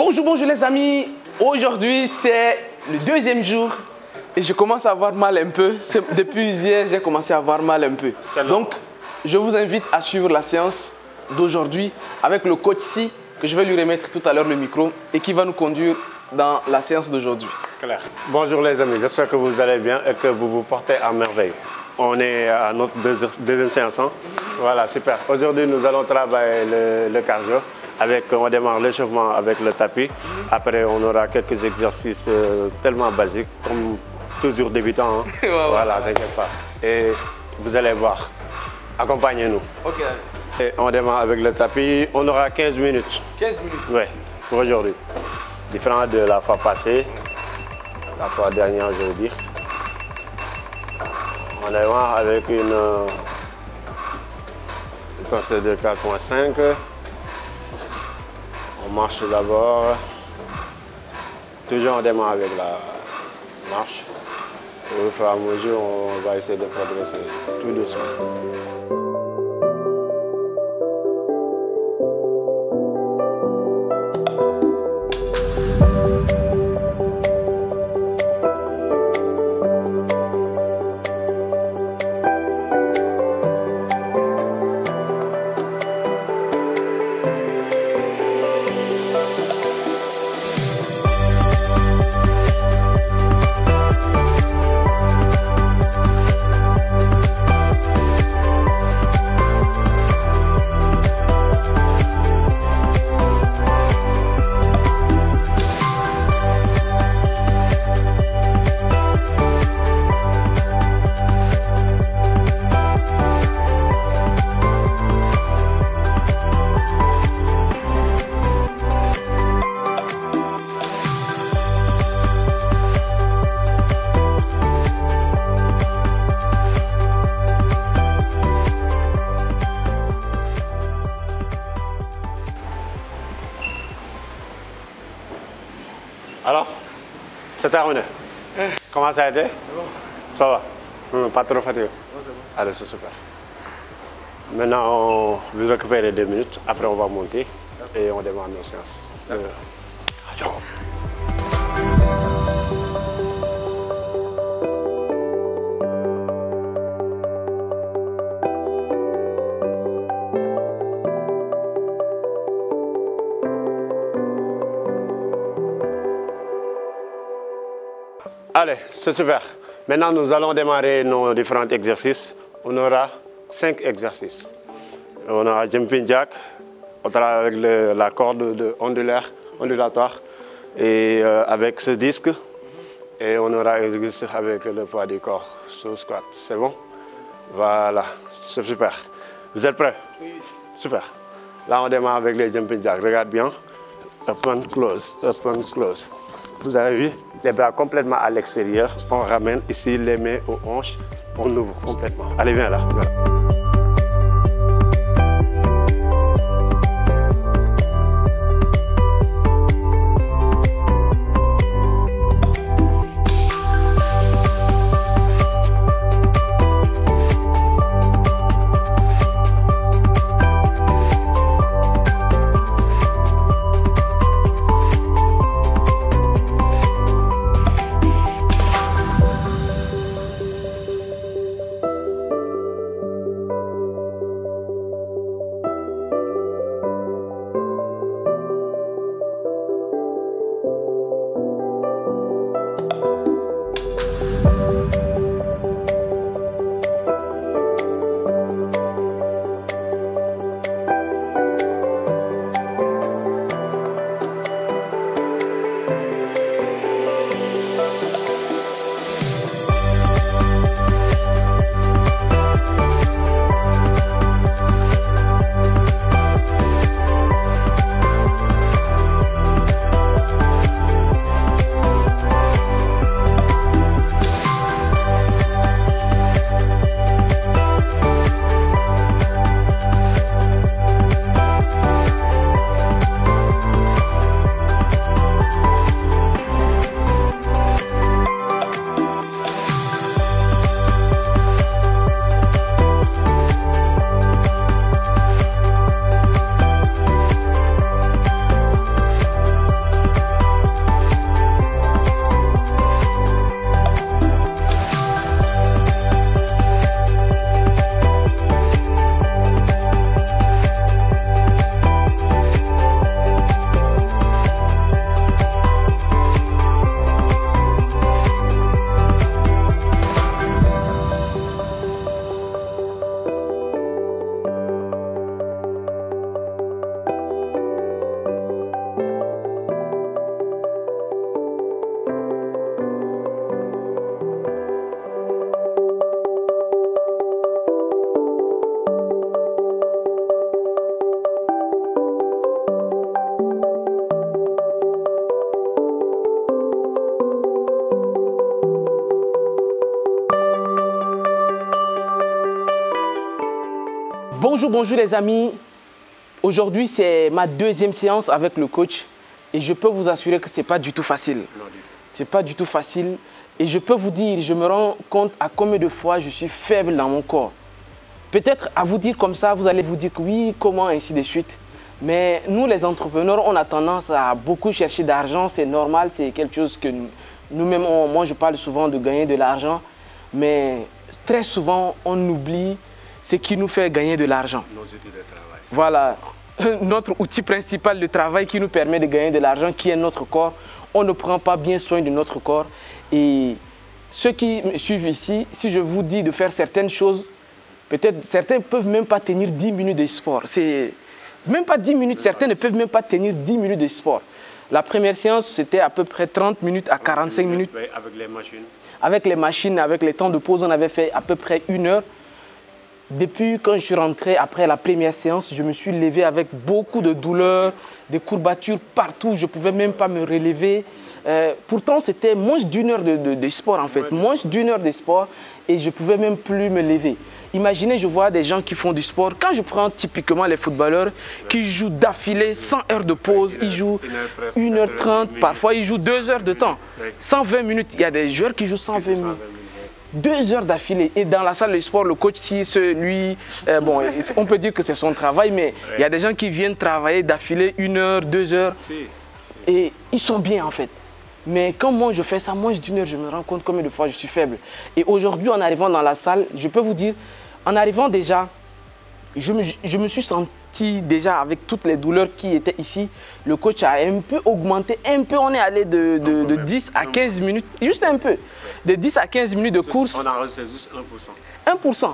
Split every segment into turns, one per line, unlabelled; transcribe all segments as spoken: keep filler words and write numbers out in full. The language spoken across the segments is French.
Bonjour, bonjour les amis. Aujourd'hui, c'est le deuxième jour et je commence à avoir mal un peu. Depuis hier, j'ai commencé à avoir mal un peu. Donc, je vous invite à suivre la séance d'aujourd'hui avec le coach Si, que je vais lui remettre tout à l'heure le micro et qui va nous conduire dans la séance d'aujourd'hui.
Claire. Bonjour les amis, j'espère que vous allez bien et que vous vous portez à merveille. On est à notre deuxième séance. Hein? Voilà, super. Aujourd'hui, nous allons travailler le, le cardio. Avec, on démarre l'échauffement avec le tapis. Après, on aura quelques exercices euh, tellement basiques, comme toujours débutant. Hein? Ouais, ouais, voilà, ouais. T'inquiète pas. Et vous allez voir. Accompagnez-nous.
Ok.
Et on démarre avec le tapis. On aura quinze minutes.
quinze minutes?
Oui, pour aujourd'hui. Différent de la fois passée, la fois dernière, je veux dire. On démarre avec une euh, intensité de quatre virgule cinq. On marche d'abord. Toujours on démarre avec la marche. Et au fur et à mesure, on va essayer de progresser tout doucement. Alors, c'est terminé. Eh. Comment ça a été? Bon. Ça va? Hum, pas trop fatigué? Bon, c'est bon. Allez, c'est super. Maintenant, on va récupérer deux minutes. Après, on va monter et on démarre nos séances. D'accord. Euh, Allez, c'est super. Maintenant, nous allons démarrer nos différents exercices. On aura cinq exercices. On aura jumping jack, on travaille avec le, la corde de ondulaire, ondulatoire et euh, avec ce disque. Et on aura un exercice avec le poids du corps, sous squat. C'est bon? Voilà, c'est super. Vous êtes prêts? Oui. Super. Là, on démarre avec les jumping jack. Regarde bien. Open, close, open, close. Vous avez vu les bras complètement à l'extérieur. On ramène ici les mains aux hanches. On ouvre complètement. Allez, viens là. Viens là.
Bonjour, bonjour les amis. Aujourd'hui, c'est ma deuxième séance avec le coach et je peux vous assurer que ce n'est pas du tout facile. Ce n'est pas du tout facile et je peux vous dire, je me rends compte à combien de fois je suis faible dans mon corps. Peut-être à vous dire comme ça, vous allez vous dire que oui, comment, ainsi de suite. Mais nous, les entrepreneurs, on a tendance à beaucoup chercher d'argent. C'est normal, c'est quelque chose que nous-mêmes, moi je parle souvent de gagner de l'argent. Mais très souvent, on oublie ce qui nous fait gagner de l'argent.
Nos outils de travail.
Voilà, notre outil principal de travail qui nous permet de gagner de l'argent, qui est notre corps. On ne prend pas bien soin de notre corps. Et ceux qui me suivent ici, si je vous dis de faire certaines choses, peut-être certains ne peuvent même pas tenir dix minutes de sport. C'est même pas dix minutes, certains ne peuvent même pas tenir dix minutes de sport. La première séance, c'était à peu près trente minutes à quarante-cinq minutes.
Avec les machines.
Avec les machines, avec les temps de pause, on avait fait à peu près une heure. Depuis quand je suis rentré après la première séance, je me suis levé avec beaucoup de douleurs, des courbatures partout. Je ne pouvais même pas me relever. Euh, pourtant, c'était moins d'une heure de, de, de sport en fait, moins d'une heure de sport et je ne pouvais même plus me lever. Imaginez, je vois des gens qui font du sport. Quand je prends typiquement les footballeurs qui jouent d'affilée cent heures de pause, ils jouent une heure trente, parfois ils jouent deux heures de temps. cent vingt minutes, il y a des joueurs qui jouent cent vingt minutes. Deux heures d'affilée. Et dans la salle de sport, le coach, si lui, euh, bon, on peut dire que c'est son travail, mais il y a des gens qui viennent travailler d'affilée une heure, deux heures. Et ils sont bien en fait. Mais quand moi je fais ça, moins d'une heure, je me rends compte combien de fois je suis faible. Et aujourd'hui, en arrivant dans la salle, je peux vous dire, en arrivant déjà, je me, je me suis senti déjà avec toutes les douleurs qui étaient ici. Le coach a un peu augmenté, un peu, on est allé de, de, de dix à quinze minutes, juste un peu. De dix à quinze minutes de course.
On a rajouté juste un pour cent.
un pour cent.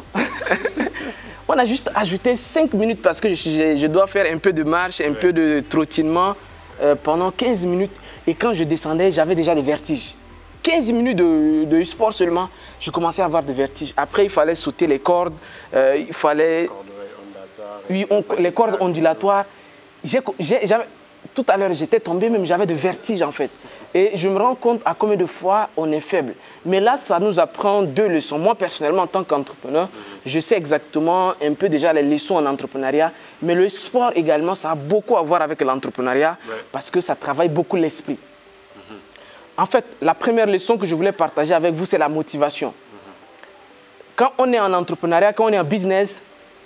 On a juste ajouté cinq minutes parce que je, je, je dois faire un peu de marche, un ouais. peu de trottinement euh, pendant quinze minutes. Et quand je descendais, j'avais déjà des vertiges. quinze minutes de, de sport seulement, je commençais à avoir des vertiges. Après, il fallait sauter les cordes, euh, il fallait... Oui, on, les cordes ondulatoires. J'ai, j'ai, tout à l'heure, j'étais tombé, même j'avais des vertiges en fait. Et je me rends compte à combien de fois on est faible. Mais là, ça nous apprend deux leçons. Moi, personnellement, en tant qu'entrepreneur, je sais exactement un peu déjà les leçons en entrepreneuriat. Mais le sport également, ça a beaucoup à voir avec l'entrepreneuriat ouais. parce que ça travaille beaucoup l'esprit. Mm-hmm. En fait, la première leçon que je voulais partager avec vous, c'est la motivation. Mm-hmm. Quand on est en entrepreneuriat, quand on est en business,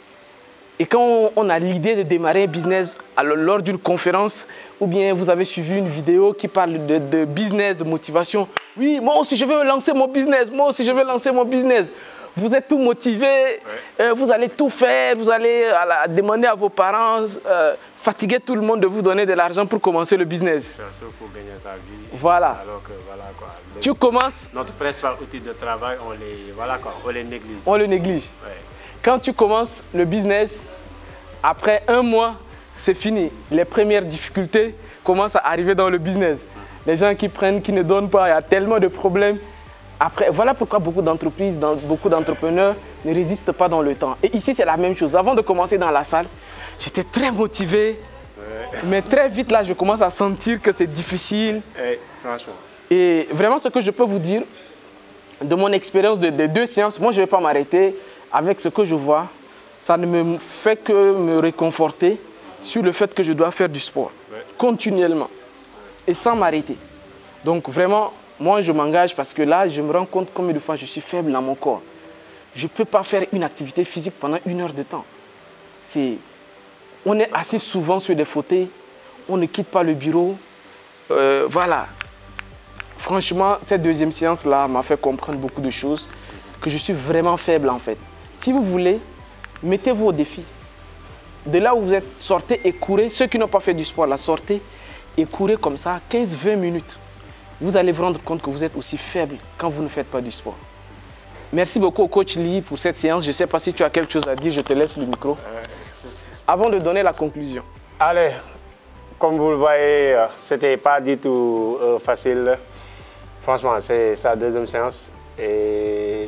et quand on, on a l'idée de démarrer un business alors, lors d'une conférence, ou bien vous avez suivi une vidéo qui parle de, de business, de motivation. Oui, moi aussi je veux lancer mon business, moi aussi je veux lancer mon business. Vous êtes tout motivé, ouais. euh, vous allez tout faire, vous allez à la, demander à vos parents, euh, fatiguer tout le monde de vous donner de l'argent pour commencer le business.
Surtout pour gagner sa vie.
Voilà.
Alors que, voilà quoi, le,
tu commences.
Notre principal outil de travail, on les, voilà quoi, on les néglige.
On le néglige.
Ouais.
Quand tu commences le business, après un mois, c'est fini. Les premières difficultés commencent à arriver dans le business. Les gens qui prennent, qui ne donnent pas, il y a tellement de problèmes. Après, voilà pourquoi beaucoup d'entreprises, beaucoup d'entrepreneurs ne résistent pas dans le temps. Et ici, c'est la même chose. Avant de commencer dans la salle, j'étais très motivé. Ouais. Mais très vite, là, je commence à sentir que c'est difficile.
Hey, franchement.
Et vraiment, ce que je peux vous dire, de mon expérience de, de deux séances, moi, je ne vais pas m'arrêter avec ce que je vois. Ça ne me fait que me réconforter sur le fait que je dois faire du sport ouais. continuellement et sans m'arrêter. Donc vraiment, moi je m'engage parce que là, je me rends compte combien de fois je suis faible dans mon corps. Je ne peux pas faire une activité physique pendant une heure de temps. C'est, on est assez souvent sur des fauteuils, on ne quitte pas le bureau. Euh, voilà. Franchement, cette deuxième séance-là m'a fait comprendre beaucoup de choses, que je suis vraiment faible en fait. Si vous voulez, mettez-vous au défi. De là où vous êtes, sortez et courez. Ceux qui n'ont pas fait du sport, là, sortez et courez comme ça, quinze à vingt minutes. Vous allez vous rendre compte que vous êtes aussi faible quand vous ne faites pas du sport. Merci beaucoup au coach Lee pour cette séance. Je ne sais pas si tu as quelque chose à dire, je te laisse le micro. Avant de donner la conclusion.
Allez, comme vous le voyez, ce n'était pas du tout euh, facile. Franchement, c'est sa deuxième séance. Et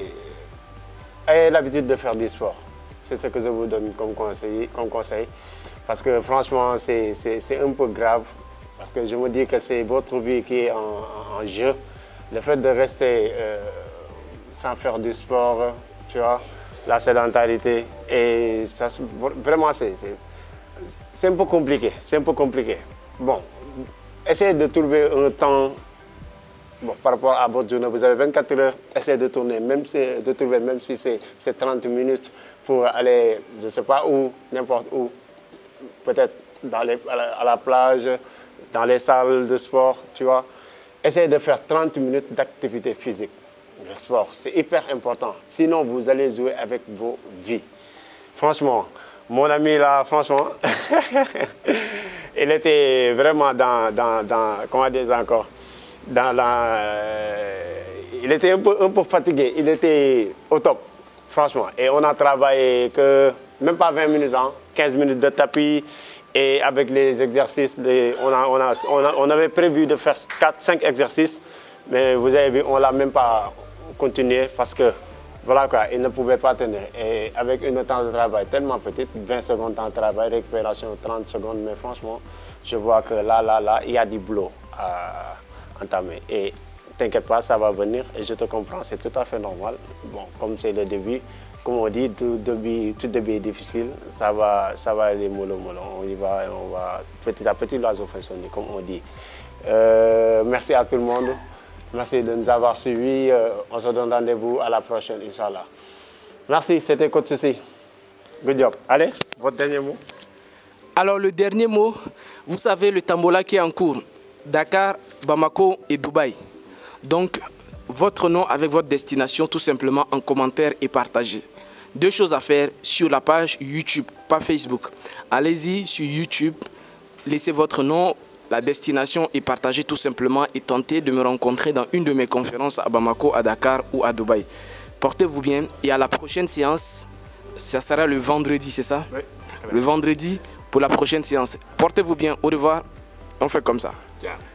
ayez l'habitude de faire du sport. C'est ce que je vous donne comme conseil. Comme conseil. Parce que franchement, c'est un peu grave. Parce que je me dis que c'est votre vie qui est en, en jeu. Le fait de rester euh, sans faire du sport, tu vois, la sédentarité. Et ça, vraiment, c'est un peu compliqué. C'est un peu compliqué. Bon, essayez de trouver un temps. Bon, par rapport à votre journée, vous avez vingt-quatre heures, essayez de tourner, même si, de trouver, même si c'est trente minutes pour aller, je ne sais pas où, n'importe où, peut-être à la, à la plage, dans les salles de sport, tu vois. Essayez de faire trente minutes d'activité physique. Le sport, c'est hyper important. Sinon, vous allez jouer avec vos vies. Franchement, mon ami là, franchement, il était vraiment dans, dans, dans comment dire encore, dans la, euh, il était un peu, un peu fatigué, il était au top, franchement. Et on a travaillé que, même pas vingt minutes, hein, quinze minutes de tapis. Et avec les exercices, les, on, a, on, a, on, a, on avait prévu de faire quatre cinq exercices, mais vous avez vu, on ne l'a même pas continué parce que, voilà quoi, il ne pouvait pas tenir. Et avec une temps de travail tellement petite, vingt secondes de temps de travail, récupération trente secondes, mais franchement, je vois que là, là, là, il y a du boulot à entamer. Et t'inquiète pas, ça va venir et je te comprends, c'est tout à fait normal. Bon, comme c'est le début, comme on dit, tout début, tout début est difficile, ça va, ça va aller mollo mollo. On y va et on va petit à petit l'oiseau fonctionner, comme on dit. Euh, merci à tout le monde. Merci de nous avoir suivis. Euh, on se donne rendez-vous à la prochaine, Inch'Allah. Merci, c'était Coach Ceci. Good job. Allez, votre dernier mot.
Alors, le dernier mot, vous savez, le Tambola qui est en cours. Dakar, Bamako et Dubaï. Donc, votre nom avec votre destination, tout simplement en commentaire et partagez. Deux choses à faire sur la page YouTube, pas Facebook. Allez-y sur YouTube, laissez votre nom, la destination et partagez tout simplement et tentez de me rencontrer dans une de mes conférences à Bamako, à Dakar ou à Dubaï. Portez-vous bien et à la prochaine séance, ça sera le vendredi, c'est ça?
Oui.
Le vendredi pour la prochaine séance. Portez-vous bien, au revoir, on fait comme ça.
Ciao.